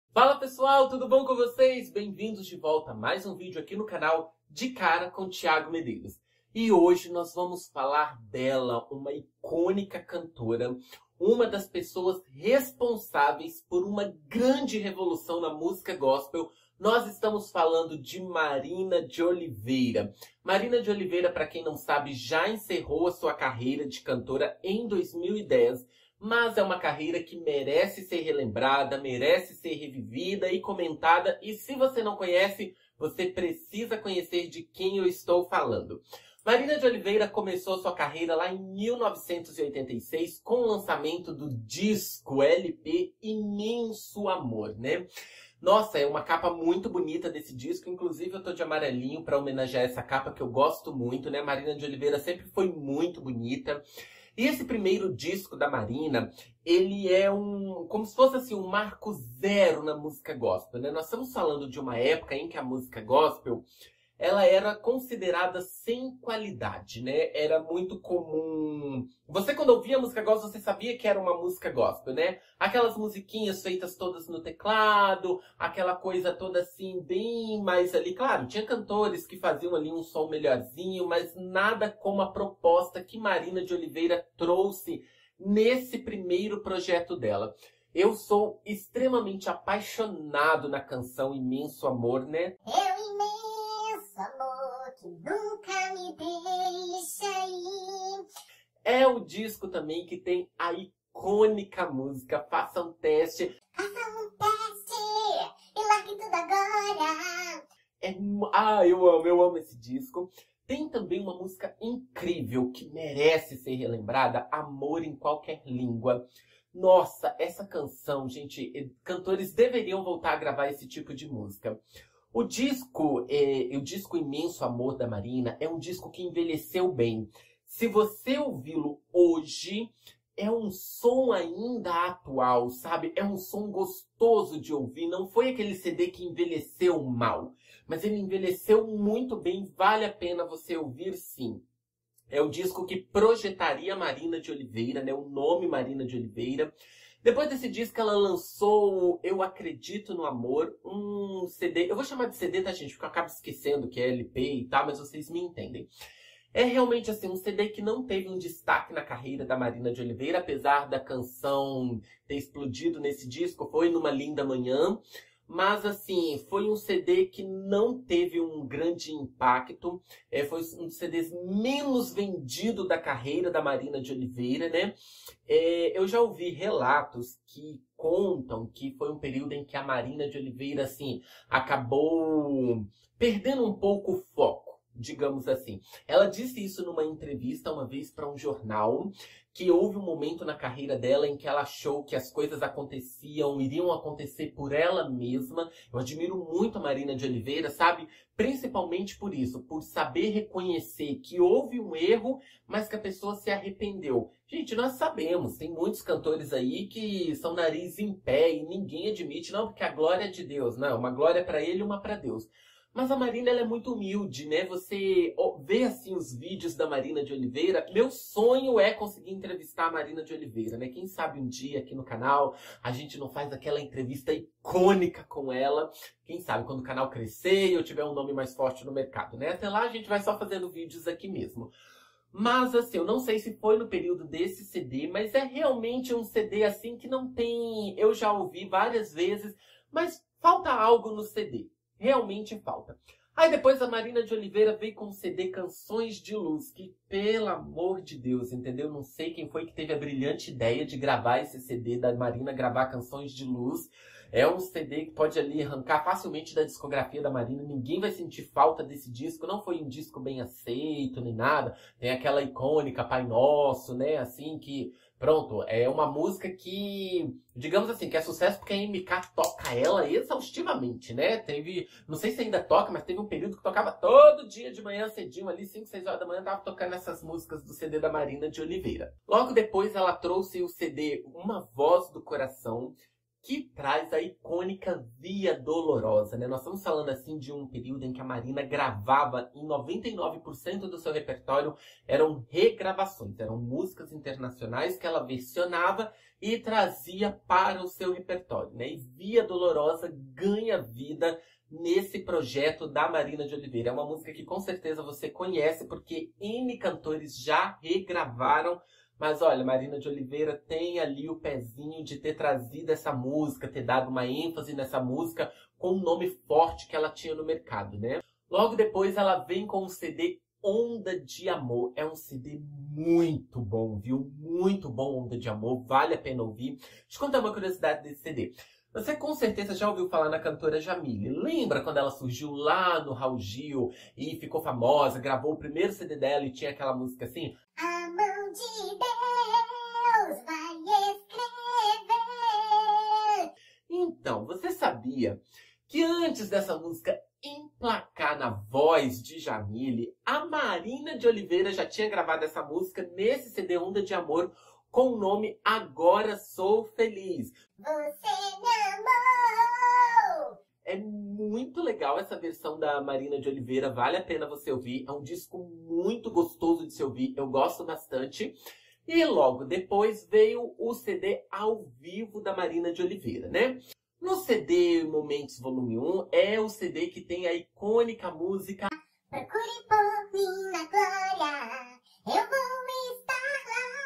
Fala pessoal, tudo bom com vocês? Bem-vindos de volta a mais um vídeo aqui no canal De Cara com Thiago Medeiros. E hoje nós vamos falar dela, uma icônica cantora, uma das pessoas responsáveis por uma grande revolução na música gospel. Nós estamos falando de Marina de Oliveira. Marina de Oliveira, para quem não sabe, já encerrou a sua carreira de cantora em 2010. Mas é uma carreira que merece ser relembrada, merece ser revivida e comentada. E se você não conhece, você precisa conhecer de quem eu estou falando. Marina de Oliveira começou sua carreira lá em 1986 com o lançamento do disco LP Imenso Amor, né? Nossa, é uma capa muito bonita desse disco. Inclusive eu tô de amarelinho para homenagear essa capa que eu gosto muito, né? Marina de Oliveira sempre foi muito bonita. E esse primeiro disco da Marina, ele é como se fosse assim, um marco zero na música gospel, né? Nós estamos falando de uma época em que a música gospel, ela era considerada sem qualidade, né? Era muito comum. Você, quando ouvia música gospel, você sabia que era uma música gospel, né? Aquelas musiquinhas feitas todas no teclado, aquela coisa toda assim, bem mais ali. Claro, tinha cantores que faziam ali um som melhorzinho, mas nada como a proposta que Marina de Oliveira trouxe nesse primeiro projeto dela. Eu sou extremamente apaixonado na canção Imenso Amor, né? Amor que nunca me deixa ir. É o disco também que tem a icônica música Faça um Teste. Faça um teste e largue tudo agora. Eu amo esse disco. Tem também uma música incrível que merece ser relembrada, Amor em Qualquer Língua. Nossa, essa canção, gente, cantores deveriam voltar a gravar esse tipo de música. O disco Imenso Amor da Marina é um disco que envelheceu bem. Se você ouvi-lo hoje, é um som ainda atual, sabe? É um som gostoso de ouvir. Não foi aquele CD que envelheceu mal, mas ele envelheceu muito bem. Vale a pena você ouvir, sim. É o disco que projetaria Marina de Oliveira, né? O nome Marina de Oliveira. Depois desse disco, ela lançou Eu Acredito no Amor, um CD. Eu vou chamar de CD, tá, gente? Porque eu acabo esquecendo que é LP e tal, mas vocês me entendem. É realmente, assim, um CD que não teve um destaque na carreira da Marina de Oliveira, apesar da canção ter explodido nesse disco, foi numa linda manhã. Mas, assim, foi um CD que não teve um grande impacto. Foi um dos CDs menos vendido da carreira da Marina de Oliveira, né? Eu já ouvi relatos que contam que foi um período em que a Marina de Oliveira, assim, acabou perdendo um pouco o foco, digamos assim. Ela disse isso numa entrevista uma vez para um jornal, que houve um momento na carreira dela em que ela achou que as coisas iriam acontecer por ela mesma. Eu admiro muito a Marina de Oliveira, sabe? Principalmente por isso, por saber reconhecer que houve um erro, mas que a pessoa se arrependeu. Gente, nós sabemos, tem muitos cantores aí que são nariz em pé e ninguém admite, não, porque a glória é de Deus. Não, uma glória é para ele e uma para Deus. Mas a Marina, ela é muito humilde, né? Você vê, assim, os vídeos da Marina de Oliveira. Meu sonho é conseguir entrevistar a Marina de Oliveira, né? Quem sabe um dia aqui no canal a gente não faz aquela entrevista icônica com ela. Quem sabe quando o canal crescer e eu tiver um nome mais forte no mercado, né? Até lá a gente vai só fazendo vídeos aqui mesmo. Mas, assim, eu não sei se foi no período desse CD, mas é realmente um CD, assim, que não tem... Eu já ouvi várias vezes, mas falta algo no CD. Realmente falta. Aí depois a Marina de Oliveira veio com o CD Canções de Luz, que, pelo amor de Deus, entendeu? Não sei quem foi que teve a brilhante ideia de gravar esse CD da Marina, gravar Canções de Luz. É um CD que pode ali arrancar facilmente da discografia da Marina. Ninguém vai sentir falta desse disco. Não foi um disco bem aceito, nem nada. Tem aquela icônica Pai Nosso, né? Assim que... Pronto, é uma música que, digamos assim, que é sucesso porque a MK toca ela exaustivamente, né? Não sei se ainda toca, mas teve um período que tocava todo dia de manhã cedinho, ali 5, 6 horas da manhã, tava tocando essas músicas do CD da Marina de Oliveira. Logo depois ela trouxe o CD Uma Voz do Coração, que traz a icônica Via Dolorosa, né? Nós estamos falando assim de um período em que a Marina gravava, em 99% do seu repertório eram regravações, eram músicas internacionais que ela versionava e trazia para o seu repertório, né? E Via Dolorosa ganha vida nesse projeto da Marina de Oliveira. É uma música que com certeza você conhece, porque N cantores já regravaram. Mas olha, Marina de Oliveira tem ali o pezinho de ter trazido essa música, ter dado uma ênfase nessa música com um nome forte que ela tinha no mercado, né? Logo depois ela vem com o CD Onda de Amor. É um CD muito bom, viu? Muito bom, Onda de Amor. Vale a pena ouvir. Deixa eu contar uma curiosidade desse CD. Você com certeza já ouviu falar na cantora Jamile. Lembra quando ela surgiu lá no Raul Gil e ficou famosa, gravou o primeiro CD dela e tinha aquela música assim? A mão de Deus vai escrever. Então, você sabia que antes dessa música emplacar na voz de Jamile, a Marina de Oliveira já tinha gravado essa música nesse CD Onda de Amor com o nome Agora Sou Feliz. Você me amou. É muito legal essa versão da Marina de Oliveira, vale a pena você ouvir. É um disco muito gostoso de se ouvir, eu gosto bastante. E logo depois veio o CD ao vivo da Marina de Oliveira, né? No CD Momentos Volume 1 é o CD que tem a icônica música Procure por mim na glória, eu vou estar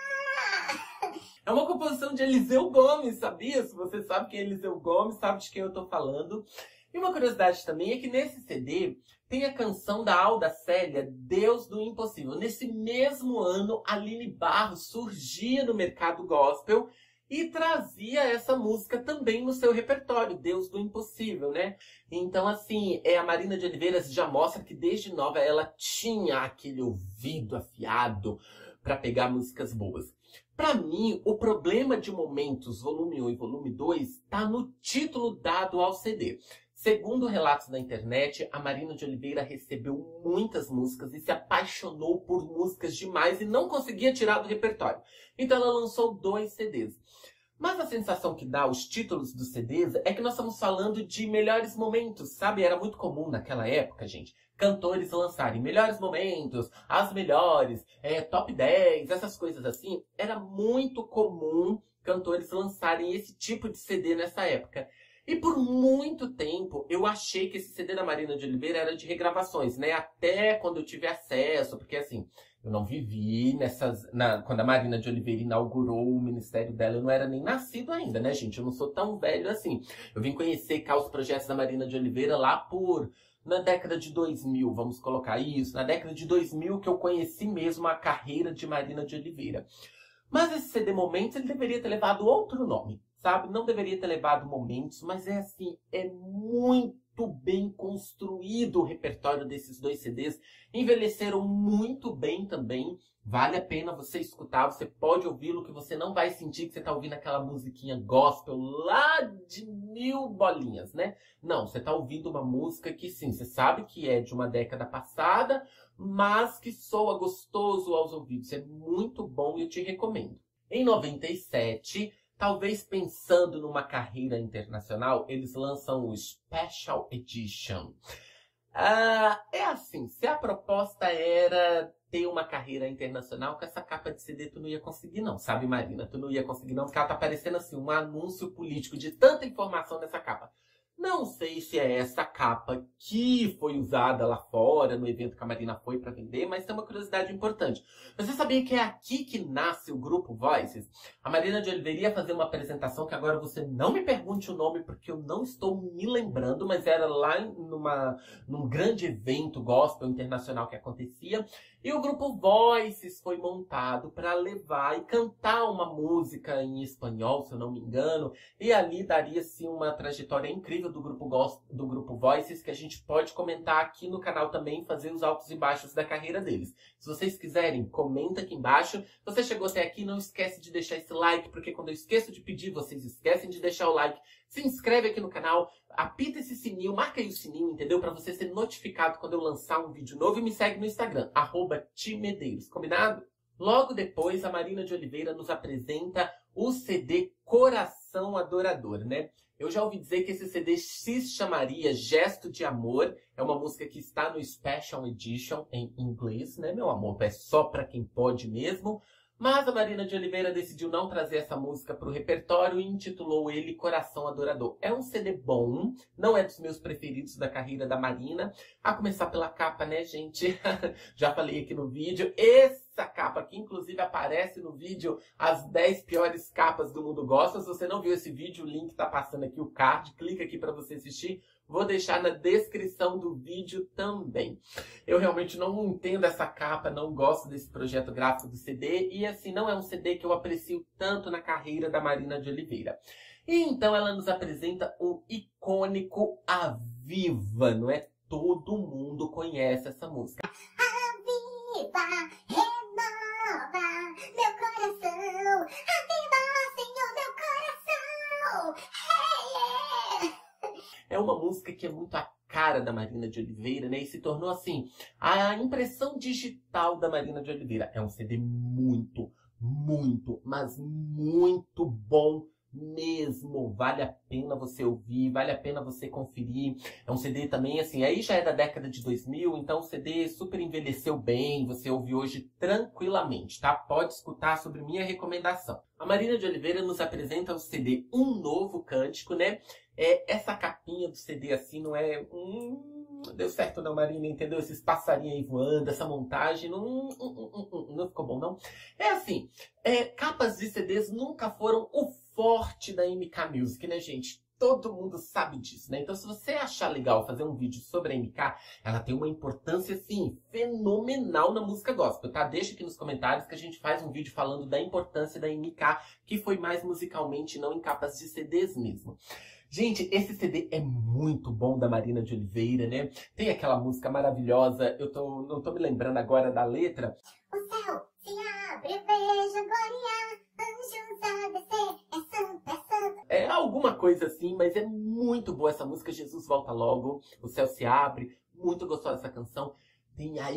lá. É uma composição de Eliseu Gomes, sabia? Se você sabe quem é Eliseu Gomes, sabe de quem eu tô falando. E uma curiosidade também é que nesse CD tem a canção da Alda Célia, Deus do Impossível. Nesse mesmo ano, Aline Barros surgia no mercado gospel e trazia essa música também no seu repertório, Deus do Impossível, né? Então, assim, a Marina de Oliveira já mostra que desde nova ela tinha aquele ouvido afiado para pegar músicas boas. Para mim, o problema de Momentos, volume 1 e volume 2, está no título dado ao CD. Segundo relatos da internet, a Marina de Oliveira recebeu muitas músicas e se apaixonou por músicas demais e não conseguia tirar do repertório. Então ela lançou 2 CDs. Mas a sensação que dá os títulos dos CDs é que nós estamos falando de melhores momentos, sabe? Era muito comum naquela época, gente, cantores lançarem melhores momentos, as melhores, top 10, essas coisas assim. Era muito comum cantores lançarem esse tipo de CD nessa época. E por muito tempo eu achei que esse CD da Marina de Oliveira era de regravações, né? Até quando eu tive acesso, porque assim, eu não vivi quando a Marina de Oliveira inaugurou o ministério dela, eu não era nem nascido ainda, né, gente? Eu não sou tão velho assim. Eu vim conhecer cá os projetos da Marina de Oliveira lá na década de 2000, vamos colocar isso, na década de 2000 que eu conheci mesmo a carreira de Marina de Oliveira. Mas esse CD Momentos, ele deveria ter levado outro nome, sabe? Não deveria ter levado Momentos, mas é assim, é muito bem construído o repertório desses 2 CDs. Envelheceram muito bem também. Vale a pena você escutar, você pode ouvi-lo, que você não vai sentir que você está ouvindo aquela musiquinha gospel lá de 1000 bolinhas, né? Não, você está ouvindo uma música que sim, você sabe que é de uma década passada, mas que soa gostoso aos ouvidos. É muito bom e eu te recomendo. Em 97, talvez pensando numa carreira internacional, eles lançam o Special Edition. É assim, se a proposta era ter uma carreira internacional, com essa capa de CD tu não ia conseguir não, sabe, Marina? Tu não ia conseguir não, porque ela tá parecendo assim, um anúncio político de tanta informação nessa capa. Não sei se é essa capa que foi usada lá fora, no evento que a Marina foi para vender, mas tem uma curiosidade importante. Você sabia que é aqui que nasce o Grupo Voices? A Marina de Oliveira ia fazer uma apresentação que agora você não me pergunte o nome, porque eu não estou me lembrando, mas era lá num grande evento gospel internacional que acontecia. E o Grupo Voices foi montado para levar e cantar uma música em espanhol, se eu não me engano. E ali daria-se uma trajetória incrível do Grupo Voices, que a gente pode comentar aqui no canal também, fazer os altos e baixos da carreira deles. Se vocês quiserem, comenta aqui embaixo. Se você chegou até aqui, não esquece de deixar esse like, porque quando eu esqueço de pedir, vocês esquecem de deixar o like. Se inscreve aqui no canal, apita esse sininho, marca aí o sininho, entendeu? Para você ser notificado quando eu lançar um vídeo novo, e me segue no Instagram, @timedeiros, combinado? Logo depois, a Marina de Oliveira nos apresenta o CD Coração Coração Adorador, né? Eu já ouvi dizer que esse CD se chamaria Gesto de Amor. É uma música que está no Special Edition em inglês, né, meu amor? É só pra quem pode mesmo. Mas a Marina de Oliveira decidiu não trazer essa música para o repertório e intitulou ele Coração Adorador. É um CD bom, não é dos meus preferidos da carreira da Marina. A começar pela capa, né, gente? Já falei aqui no vídeo. Essa capa aqui, inclusive, aparece no vídeo as 10 piores capas do mundo gospel. Se você não viu esse vídeo, o link tá passando aqui, o card. Clica aqui para você assistir. Vou deixar na descrição do vídeo também. Eu realmente não entendo essa capa, não gosto desse projeto gráfico do CD. E assim, não é um CD que eu aprecio tanto na carreira da Marina de Oliveira. E então ela nos apresenta um icônico Aviva, não é? Todo mundo conhece essa música. Aviva, renova meu coração. Aviva, Senhor, meu coração. Hey, yeah. É uma música que é muito a cara da Marina de Oliveira, né? E se tornou, assim, a impressão digital da Marina de Oliveira. É um CD muito, mas muito bom mesmo. Vale a pena você ouvir, vale a pena você conferir. É um CD também, assim, aí já é da década de 2000, então o CD super envelheceu bem, você ouve hoje tranquilamente, tá? Pode escutar sobre minha recomendação. A Marina de Oliveira nos apresenta o CD Um Novo Cântico, né? Essa capinha do CD, assim, não é... deu certo não, Marina, entendeu? Esses passarinhos aí voando, essa montagem, não ficou bom, não. É assim, capas de CDs nunca foram o forte da MK Music, né, gente? Todo mundo sabe disso, né? Então, se você achar legal fazer um vídeo sobre a MK, ela tem uma importância, assim, fenomenal na música gospel, tá? Deixa aqui nos comentários que a gente faz um vídeo falando da importância da MK, que foi mais musicalmente, não em capas de CDs mesmo. Gente, esse CD é muito bom da Marina de Oliveira, né? Tem aquela música maravilhosa, não tô me lembrando agora da letra. O céu se abre, veja glória, anjos a descer, é santo, é santo. É alguma coisa assim, mas é muito boa essa música. Jesus volta logo, o céu se abre, muito gostosa essa canção. Tem a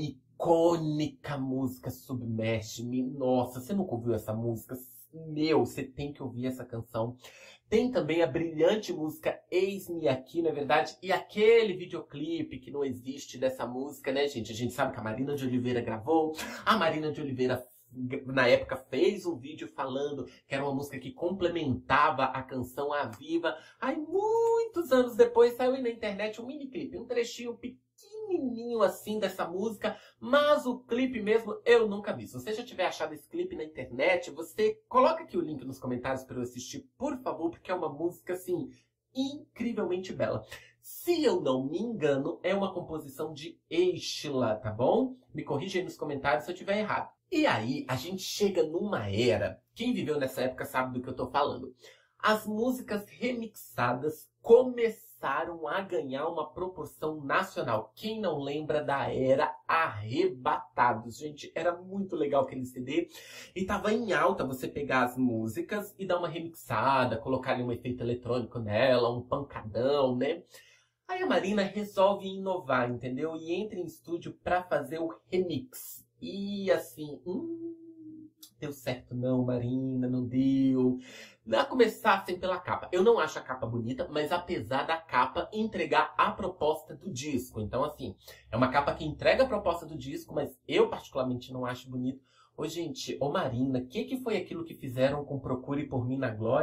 icônica música Submerge-me. Nossa, você nunca ouviu essa música? Meu, você tem que ouvir essa canção. Tem também a brilhante música Eis-me Aqui, não é verdade? E aquele videoclipe que não existe dessa música, né, gente? A gente sabe que a Marina de Oliveira gravou. A Marina de Oliveira, na época, fez um vídeo falando que era uma música que complementava a canção Aviva. Aí, muitos anos depois, saiu aí na internet um miniclipe, um trechinho pequenininho assim dessa música, mas o clipe mesmo eu nunca vi. Se você já tiver achado esse clipe na internet, você coloca aqui o link nos comentários para eu assistir, por favor, porque é uma música, assim, incrivelmente bela. Se eu não me engano, é uma composição de Eixla, tá bom? Me corrija aí nos comentários se eu tiver errado. E aí, a gente chega numa era, quem viveu nessa época sabe do que eu tô falando. As músicas remixadas começaram a ganhar uma proporção nacional. Quem não lembra da era Arrebatados? Gente, era muito legal aquele CD. E tava em alta você pegar as músicas e dar uma remixada, colocar ali um efeito eletrônico nela, um pancadão, né? Aí a Marina resolve inovar, entendeu? E entra em estúdio pra fazer o remix. E assim, deu certo não, Marina, não deu. A começar assim pela capa. Eu não acho a capa bonita, mas apesar da capa entregar a proposta do disco. Então, assim, é uma capa que entrega a proposta do disco, mas eu particularmente não acho bonito. Ô, gente, ô Marina, o que foi aquilo que fizeram com Procure por Mim na Glória?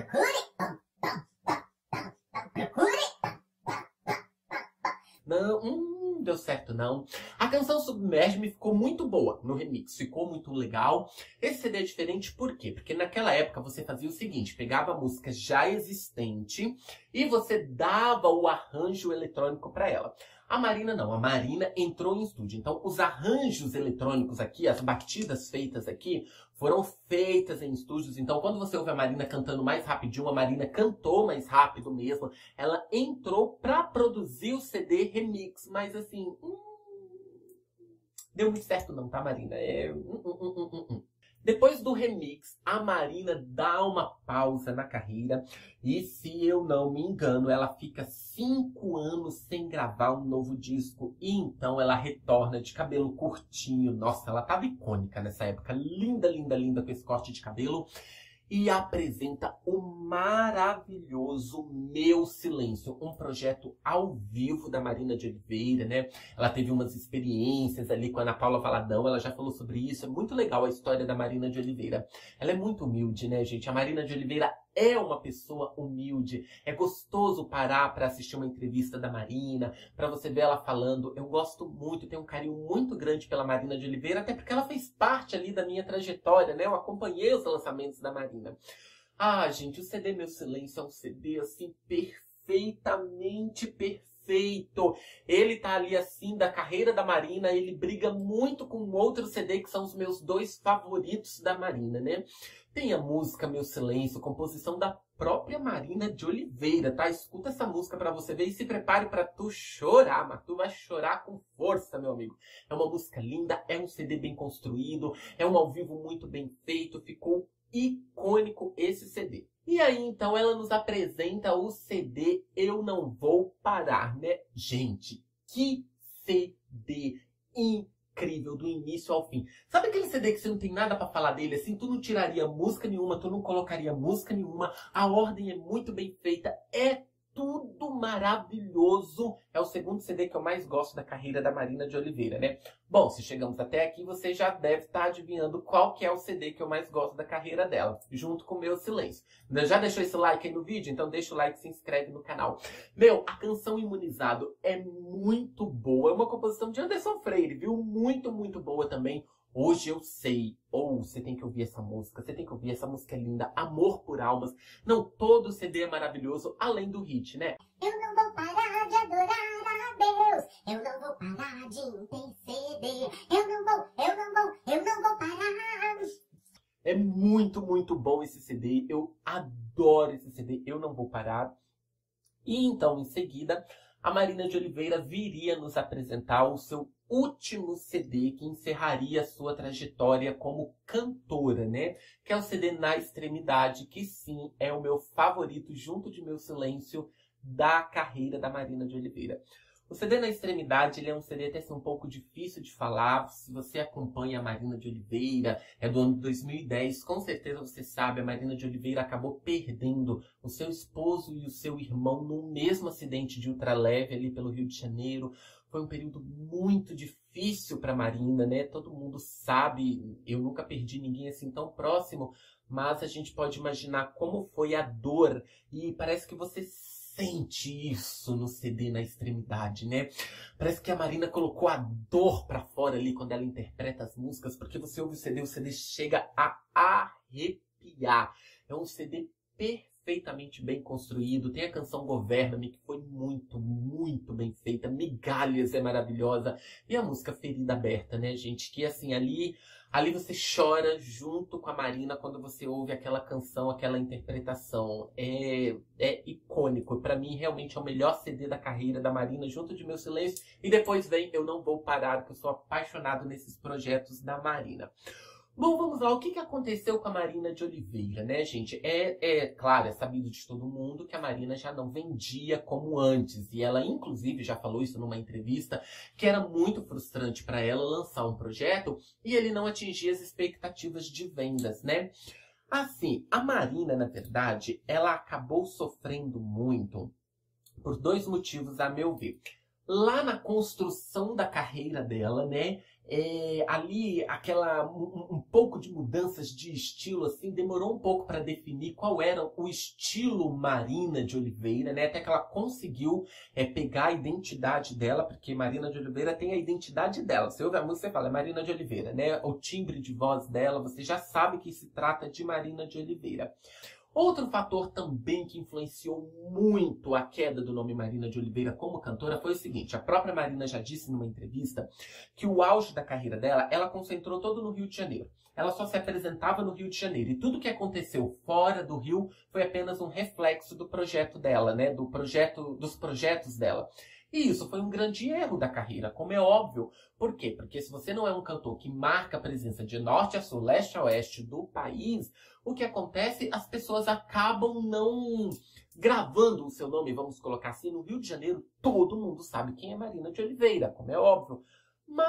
Não, deu certo não. A canção Submerge-me ficou muito boa no remix, ficou muito legal. Esse CD é diferente por quê? Porque naquela época você fazia o seguinte, pegava a música já existente e você dava o arranjo eletrônico para ela. A Marina não, a Marina entrou em estúdio. Então os arranjos eletrônicos aqui, as batidas feitas aqui, foram feitas em estúdios. Então quando você ouve a Marina cantando mais rapidinho, a Marina cantou mais rápido mesmo. Ela entrou pra produzir o CD remix, mas assim, deu muito certo não, tá, Marina? Depois do remix, a Marina dá uma pausa na carreira e, se eu não me engano, ela fica 5 anos sem gravar um novo disco e então ela retorna de cabelo curtinho. Nossa, ela tava icônica nessa época, linda, linda, linda com esse corte de cabelo. e apresenta o maravilhoso Meu Silêncio, um projeto ao vivo da Marina de Oliveira, né? Ela teve umas experiências ali com a Ana Paula Valadão, ela já falou sobre isso. É muito legal a história da Marina de Oliveira. Ela é muito humilde, né, gente? A Marina de Oliveira é uma pessoa humilde. É gostoso parar para assistir uma entrevista da Marina, para você ver ela falando. Eu gosto muito, tenho um carinho muito grande pela Marina de Oliveira, até porque ela fez parte ali da minha trajetória, né? Eu acompanhei os lançamentos da Marina. Ah, gente, o CD Meu Silêncio é um CD, assim, perfeitamente perfeito. Ele tá ali, assim, da carreira da Marina, ele briga muito com outro CD, que são os meus dois favoritos da Marina, né? Tem a música Meu Silêncio, composição da própria Marina de Oliveira, tá? Escuta essa música pra você ver e se prepare pra tu chorar, mas tu vai chorar com força, meu amigo. É uma música linda, é um CD bem construído, é um ao vivo muito bem feito, ficou icônico esse CD. E aí, então, ela nos apresenta o CD Eu Não Vou Parar, né? Gente, que CD incrível, do início ao fim. Sabe aquele CD que você não tem nada pra falar dele, assim? Tu não tiraria música nenhuma, tu não colocaria música nenhuma, a ordem é muito bem feita, é tudo maravilhoso. É o segundo CD que eu mais gosto da carreira da Marina de Oliveira, né? Bom, se chegamos até aqui, você já deve estar adivinhando qual que é o CD que eu mais gosto da carreira dela, junto com o Meu Silêncio. Já deixou esse like aí no vídeo? Então deixa o like e se inscreve no canal. Meu, a canção Imunizado é muito boa. É uma composição de Anderson Freire, viu? Muito, muito boa também. Hoje Eu Sei. Ou você tem que ouvir essa música. Você tem que ouvir essa música, é linda. Amor por Almas. Não, todo o CD é maravilhoso, além do hit, né? Eu não vou parar de adorar a Deus. Eu não vou parar de interceder. Eu não vou parar. É muito, muito bom esse CD. Eu adoro esse CD. Eu Não Vou Parar. E então, em seguida, a Marina de Oliveira viria nos apresentar o seu último CD que encerraria a sua trajetória como cantora, né? Que é o CD Na Extremidade, que sim, é o meu favorito, junto de Meu Silêncio, da carreira da Marina de Oliveira. O CD Na Extremidade, ele é um CD até assim, um pouco difícil de falar. Se você acompanha a Marina de Oliveira, é do ano de 2010, com certeza você sabe, a Marina de Oliveira acabou perdendo o seu esposo e o seu irmão no mesmo acidente de ultraleve ali pelo Rio de Janeiro. Foi um período muito difícil para a Marina, né? Todo mundo sabe, eu nunca perdi ninguém assim tão próximo, mas a gente pode imaginar como foi a dor e parece que você sente isso no CD Na Extremidade, né? Parece que a Marina colocou a dor pra fora ali quando ela interpreta as músicas, porque você ouve o CD chega a arrepiar. É um CD perfeitamente bem construído. Tem a canção Governa-me, que foi muito, muito bem feita. Migalhas é maravilhosa. E a música Ferida Aberta, né, gente? Que assim, ali você chora junto com a Marina quando você ouve aquela canção, aquela interpretação. É icônico. Pra mim, realmente é o melhor CD da carreira da Marina, junto de Meu Silêncio. E depois vem Eu Não Vou Parar, que eu sou apaixonado nesses projetos da Marina. Bom, vamos lá. O que aconteceu com a Marina de Oliveira, né, gente? Claro, é sabido de todo mundo que a Marina já não vendia como antes. E ela, inclusive, já falou isso numa entrevista, que era muito frustrante para ela lançar um projeto e ele não atingir as expectativas de vendas, né? Assim, a Marina, na verdade, ela acabou sofrendo muito por dois motivos, a meu ver. Lá na construção da carreira dela, né? Ali, um pouco de mudanças de estilo, assim, demorou um pouco para definir qual era o estilo Marina de Oliveira, né? Até que ela conseguiu pegar a identidade dela, porque Marina de Oliveira tem a identidade dela. Você ouve a música, você fala, é Marina de Oliveira, né? O timbre de voz dela, você já sabe que se trata de Marina de Oliveira. Outro fator também que influenciou muito a queda do nome Marina de Oliveira como cantora foi o seguinte: a própria Marina já disse numa entrevista que o auge da carreira dela, ela concentrou todo no Rio de Janeiro. Ela só se apresentava no Rio de Janeiro. E tudo que aconteceu fora do Rio foi apenas um reflexo do projeto dela, né? Dos projetos dela. E isso foi um grande erro da carreira, como é óbvio. Por quê? Porque se você não é um cantor que marca a presença de norte a sul, leste a oeste do país, o que acontece? As pessoas acabam não gravando o seu nome, vamos colocar assim. No Rio de Janeiro, todo mundo sabe quem é Marina de Oliveira, como é óbvio. Mas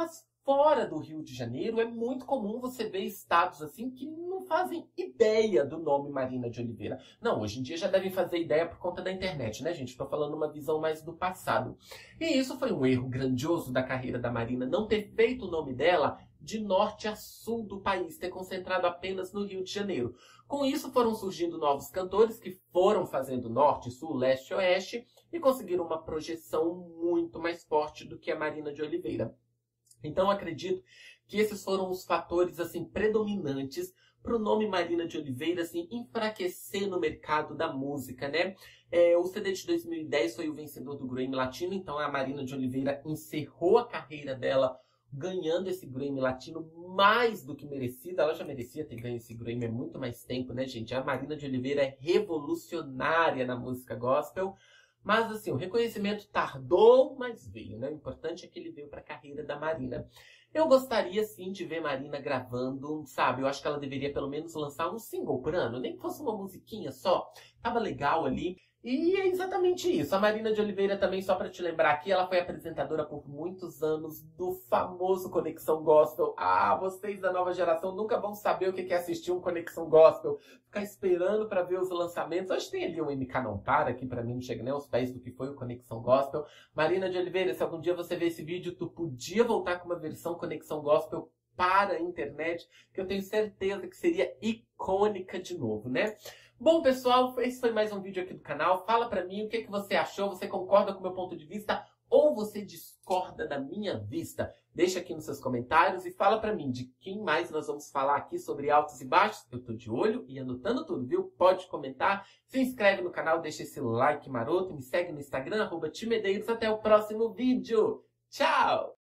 fora do Rio de Janeiro, é muito comum você ver estados assim que não fazem ideia do nome Marina de Oliveira. Não, hoje em dia já devem fazer ideia por conta da internet, né, gente? Estou falando uma visão mais do passado. E isso foi um erro grandioso da carreira da Marina, não ter feito o nome dela de norte a sul do país, ter concentrado apenas no Rio de Janeiro. Com isso foram surgindo novos cantores que foram fazendo norte, sul, leste e oeste e conseguiram uma projeção muito mais forte do que a Marina de Oliveira. Então acredito que esses foram os fatores assim predominantes para o nome Marina de Oliveira assim enfraquecer no mercado da música, né? O CD de 2010 foi o vencedor do Grammy Latino, então a Marina de Oliveira encerrou a carreira dela ganhando esse Grammy Latino mais do que merecida. Ela já merecia ter ganho esse Grammy há muito mais tempo, né, gente? A Marina de Oliveira é revolucionária na música gospel. Mas, assim, o reconhecimento tardou, mas veio, né? O importante é que ele veio para a carreira da Marina. Eu gostaria, sim, de ver Marina gravando, sabe? Eu acho que ela deveria, pelo menos, lançar um single por ano. Nem que fosse uma musiquinha só. Tava legal ali. E é exatamente isso. A Marina de Oliveira também, só para te lembrar aqui, ela foi apresentadora por muitos anos do famoso Conexão Gospel. Ah, vocês da nova geração nunca vão saber o que é assistir um Conexão Gospel. Ficar esperando para ver os lançamentos. Hoje tem ali um MK Não Para, que para mim não chega nem aos pés do que foi o Conexão Gospel. Marina de Oliveira, se algum dia você ver esse vídeo, tu podia voltar com uma versão Conexão Gospel para a internet, que eu tenho certeza que seria icônica de novo, né? Bom, pessoal, esse foi mais um vídeo aqui do canal. Fala pra mim o que você achou. Você concorda com o meu ponto de vista ou você discorda da minha vista? Deixa aqui nos seus comentários e fala pra mim de quem mais nós vamos falar aqui sobre altos e baixos. Eu tô de olho e anotando tudo, viu? Pode comentar, se inscreve no canal, deixa esse like maroto, me segue no Instagram, @timedeiros. Até o próximo vídeo. Tchau!